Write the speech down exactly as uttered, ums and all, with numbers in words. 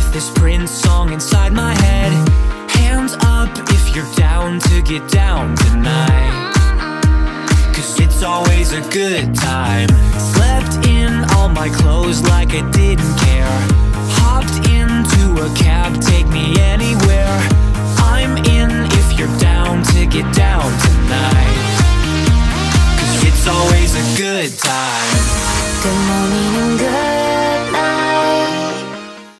this Prince song inside my head. Hands up if you're down to get down tonight, 'cause it's always a good time. Slept in all my clothes like I didn't care. Hopped into a cab, take me anywhere.